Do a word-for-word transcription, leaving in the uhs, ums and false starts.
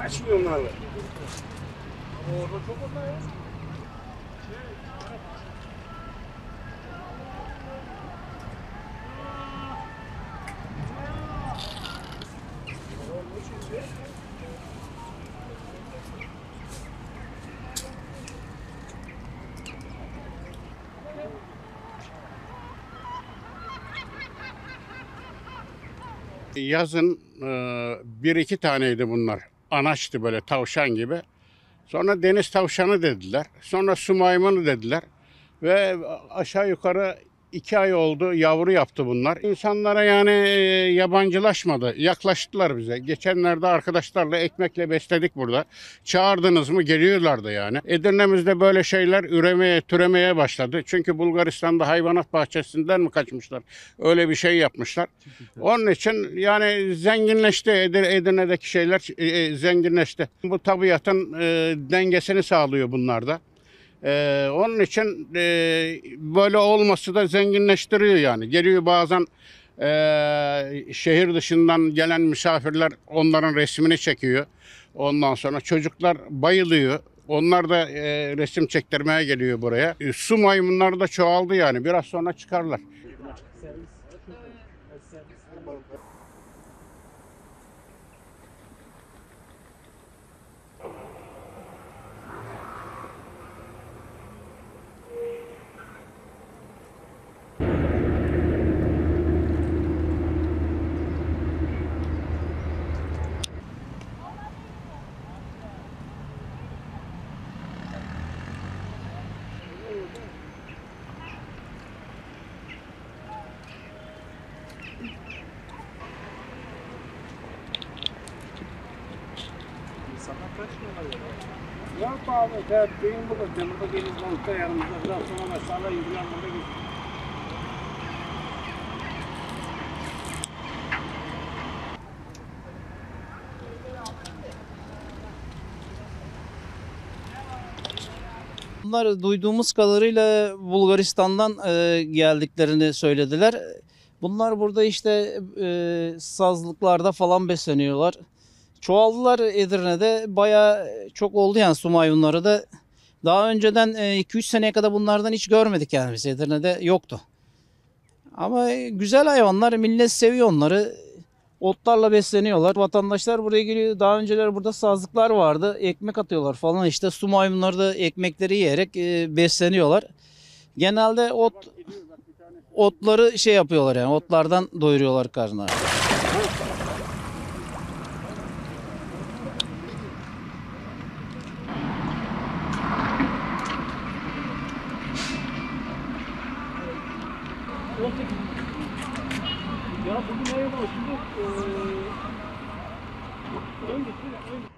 Kaçmıyor onlarla. Orada çok onlar ya. Yazın e, bir iki taneydi bunlar. Anaçtı böyle tavşan gibi. Sonra deniz tavşanı dediler. Sonra su maymunu dediler. Ve aşağı yukarı iki ay oldu yavru yaptı bunlar. İnsanlara yani e, yabancılaşmadı. Yaklaştılar bize. Geçenlerde arkadaşlarla ekmekle besledik burada. Çağırdınız mı geliyorlardı yani. Edirne'mizde böyle şeyler üremeye, türemeye başladı. Çünkü Bulgaristan'da hayvanat bahçesinden mi kaçmışlar? Öyle bir şey yapmışlar. Onun için yani zenginleşti. Edir- Edirne'deki şeyler e, e, zenginleşti. Bu tabiatın e, dengesini sağlıyor bunlarda. Ee, onun için e, böyle olması da zenginleştiriyor yani. Geliyor bazen e, şehir dışından gelen misafirler onların resmini çekiyor. Ondan sonra çocuklar bayılıyor. Onlar da e, resim çektirmeye geliyor buraya. E, su maymunları da çoğaldı yani. Biraz sonra çıkarlar. İnsanlar kaçmıyorlar ya. Yok abi, evet, benim burada, ben burada deniz balıkta yanımızda. Biraz sonra aşağıda yürüyen burada gidiyor. Bunlar duyduğumuz kadarıyla Bulgaristan'dan e, geldiklerini söylediler. Bunlar burada işte e, sazlıklarda falan besleniyorlar. Çoğaldılar Edirne'de. Bayağı çok oldu yani su maymunları da. Daha önceden iki üç seneye kadar bunlardan hiç görmedik yani biz Edirne'de yoktu. Ama güzel hayvanlar, millet seviyor onları. Otlarla besleniyorlar. Vatandaşlar buraya geliyor. Daha önceler burada sazlıklar vardı. Ekmek atıyorlar falan. İşte su maymunları da ekmekleri yiyerek e, besleniyorlar. Genelde ot otları şey yapıyorlar yani. Otlardan doyuruyorlar karnına. Ya bugün ne yapalım? Şimdi eee öncesi, öncesi